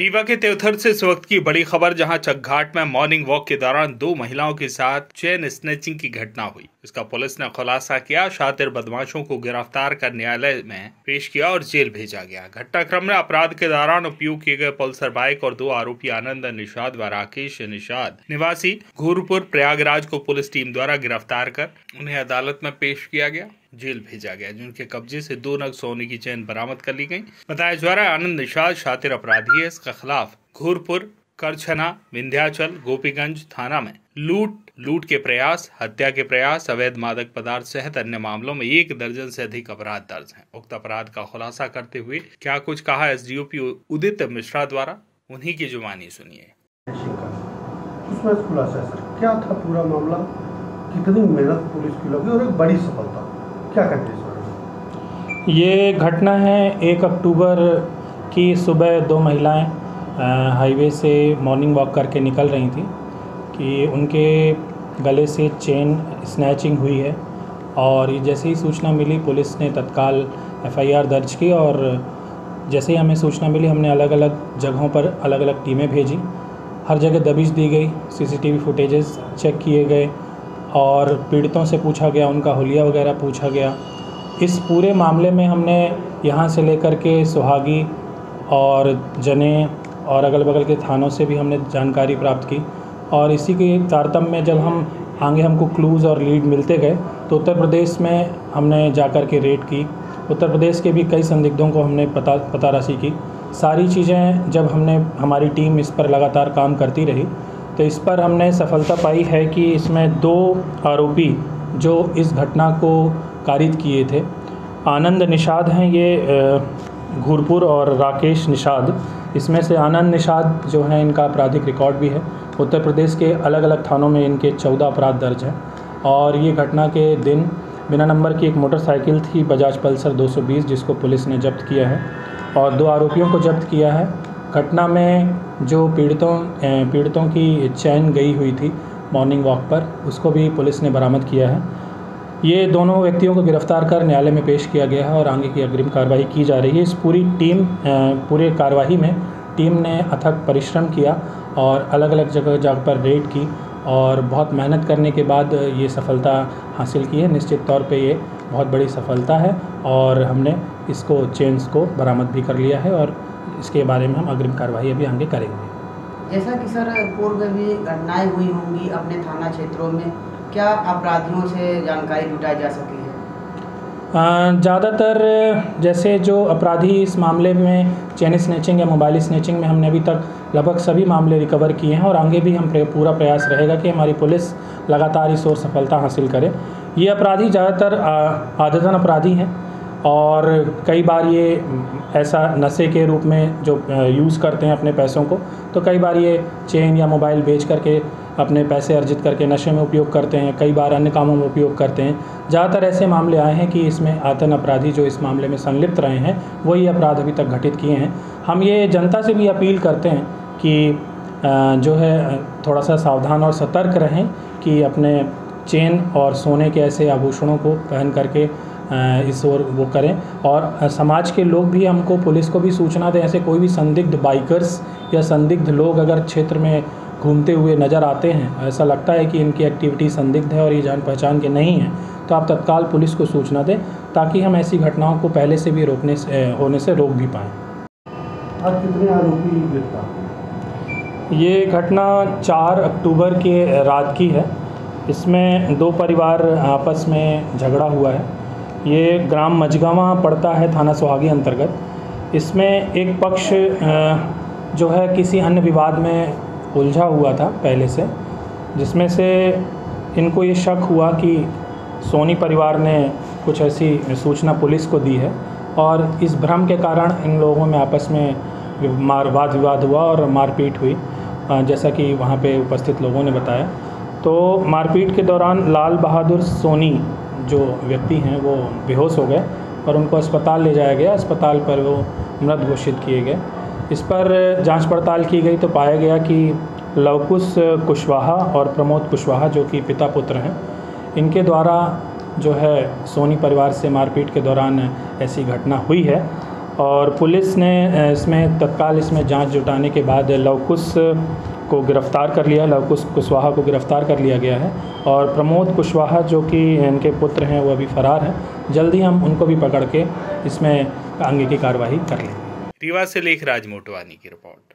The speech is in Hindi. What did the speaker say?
रीवा के तेवथर से इस वक्त की बड़ी खबर, जहां चकघाट में मॉर्निंग वॉक के दौरान 2 महिलाओं के साथ चेन स्नैचिंग की घटना हुई। इसका पुलिस ने खुलासा किया। शातिर बदमाशों को गिरफ्तार कर न्यायालय में पेश किया और जेल भेजा गया। घटनाक्रम में अपराध के दौरान उपयोग किए गए पल्सर बाइक और 2 आरोपी आनंद निषाद व राकेश निषाद निवासी घूरपुर प्रयागराज को पुलिस टीम द्वारा गिरफ्तार कर उन्हें अदालत में पेश किया गया, जेल भेजा गया, जिनके कब्जे से 2 नग सोने की चेन बरामद कर ली गई। बताया जा रहा है आनंद निषाद शातिर अपराधी है। इसके खिलाफ घूरपुर, करछना, विंध्याचल, गोपीगंज थाना में लूट के प्रयास, हत्या के प्रयास, अवैध मादक पदार्थ सहित अन्य मामलों में 1 दर्जन से अधिक अपराध दर्ज हैं। उक्त अपराध का खुलासा करते हुए क्या कुछ कहा एसडीओपी उदित मिश्रा द्वारा, उन्हीं की जुबानी सुनिए। उसमें खुलासा सर क्या था पूरा मामला, कितनी मेहनत पुलिस की लगी और एक बड़ी सफलता, क्या कहते हैं सर? ये घटना है 1 अक्टूबर की सुबह 2 महिलाएं हाईवे से मॉर्निंग वॉक करके निकल रही थी कि उनके गले से चेन स्नैचिंग हुई है। और जैसे ही सूचना मिली पुलिस ने तत्काल एफआईआर दर्ज की और जैसे ही हमें सूचना मिली हमने अलग अलग जगहों पर अलग अलग टीमें भेजी। हर जगह दबिश दी गई, सीसीटीवी फुटेजेस चेक किए गए और पीड़ितों से पूछा गया, उनका हुलिया वगैरह पूछा गया। इस पूरे मामले में हमने यहाँ से लेकर के सुहागी और जने और अगल बगल के थानों से भी हमने जानकारी प्राप्त की और इसी के तारतम्य में जब हम आगे हमको क्लूज़ और लीड मिलते गए तो उत्तर प्रदेश में हमने जाकर के रेड की। उत्तर प्रदेश के भी कई संदिग्धों को हमने पताराशी की। सारी चीज़ें जब हमारी टीम इस पर लगातार काम करती रही तो इस पर हमने सफलता पाई है कि इसमें 2 आरोपी जो इस घटना को कारित किए थे, आनंद निषाद हैं ये घूरपुर और राकेश निषाद। इसमें से आनंद निषाद जो हैं इनका आपराधिक रिकॉर्ड भी है। उत्तर प्रदेश के अलग अलग थानों में इनके 14 अपराध दर्ज हैं और ये घटना के दिन बिना नंबर की एक मोटरसाइकिल थी बजाज पल्सर 220 जिसको पुलिस ने जब्त किया है और 2 आरोपियों को जब्त किया है। घटना में जो पीड़ितों की चैन गई हुई थी मॉर्निंग वॉक पर, उसको भी पुलिस ने बरामद किया है। ये दोनों व्यक्तियों को गिरफ्तार कर न्यायालय में पेश किया गया है और आगे की अग्रिम कार्रवाई की जा रही है। इस पूरे कार्रवाई में टीम ने अथक परिश्रम किया और अलग अलग जगह पर रेड की और बहुत मेहनत करने के बाद ये सफलता हासिल की है। निश्चित तौर पे ये बहुत बड़ी सफलता है और हमने इसको चेन्स को बरामद भी कर लिया है और इसके बारे में हम अग्रिम कार्रवाई अभी आगे करेंगे। जैसा कि सर पूर्व भी घटनाएं हुई होंगी अपने थाना क्षेत्रों में, क्या अपराधियों से जानकारी जुटाई जा सकी है? ज़्यादातर जैसे जो अपराधी इस मामले में चेन स्नैचिंग या मोबाइल स्नैचिंग में हमने अभी तक लगभग सभी मामले रिकवर किए हैं और आगे भी हम पूरा प्रयास रहेगा कि हमारी पुलिस लगातार इस ओर सफलता हासिल करे। ये अपराधी ज़्यादातर आदतन अपराधी हैं और कई बार ये ऐसा नशे के रूप में जो यूज़ करते हैं अपने पैसों को, तो कई बार ये चेन या मोबाइल बेच करके अपने पैसे अर्जित करके नशे में उपयोग करते हैं, कई बार अन्य कामों में उपयोग करते हैं। ज़्यादातर ऐसे मामले आए हैं कि इसमें आतंक अपराधी जो इस मामले में संलिप्त रहे हैं वो ये अपराध अभी तक घटित किए हैं। हम ये जनता से भी अपील करते हैं कि जो है थोड़ा सा सावधान और सतर्क रहें कि अपने चेन और सोने के ऐसे आभूषणों को पहन करके इस ओर वो करें और समाज के लोग भी हमको, पुलिस को भी सूचना दें। ऐसे कोई भी संदिग्ध बाइकर्स या संदिग्ध लोग अगर क्षेत्र में घूमते हुए नज़र आते हैं, ऐसा लगता है कि इनकी एक्टिविटी संदिग्ध है और ये जान पहचान के नहीं हैं, तो आप तत्काल पुलिस को सूचना दें ताकि हम ऐसी घटनाओं को पहले से भी होने से रोक भी पाएँ। आज कितने आरोपी गिरफ्तार? ये घटना 4 अक्टूबर के रात की है। इसमें 2 परिवार आपस में झगड़ा हुआ है। ये ग्राम मझगावा पड़ता है थाना सुहागी अंतर्गत। इसमें एक पक्ष जो है किसी अन्य विवाद में उलझा हुआ था पहले से, जिसमें से इनको ये शक हुआ कि सोनी परिवार ने कुछ ऐसी सूचना पुलिस को दी है और इस भ्रम के कारण इन लोगों में आपस में वाद विवाद हुआ और मारपीट हुई, जैसा कि वहाँ पे उपस्थित लोगों ने बताया। तो मारपीट के दौरान लाल बहादुर सोनी जो व्यक्ति हैं वो बेहोश हो गए और उनको अस्पताल ले जाया गया। अस्पताल पर वो मृत घोषित किए गए। इस पर जांच पड़ताल की गई तो पाया गया कि लवकुश कुशवाहा और प्रमोद कुशवाहा जो कि पिता पुत्र हैं, इनके द्वारा जो है सोनी परिवार से मारपीट के दौरान ऐसी घटना हुई है और पुलिस ने इसमें तत्काल जांच जुटाने के बाद लवकुश को गिरफ़्तार कर लिया, लवकुश कुशवाहा को गिरफ़्तार कर लिया गया है और प्रमोद कुशवाहा जो कि इनके पुत्र हैं वो अभी फ़रार हैं। जल्दी हम उनको भी पकड़ के इसमें आगे की कार्रवाई कर लेंगे। रीवा से लेखराज मोटवानी की रिपोर्ट।